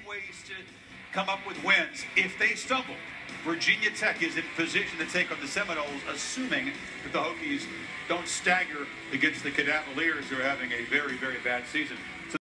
ways to come up with wins. If they stumble, Virginia Tech is in position to take on the Seminoles, assuming that the Hokies don't stagger against the Cadavaliers, who are having a very, very bad season.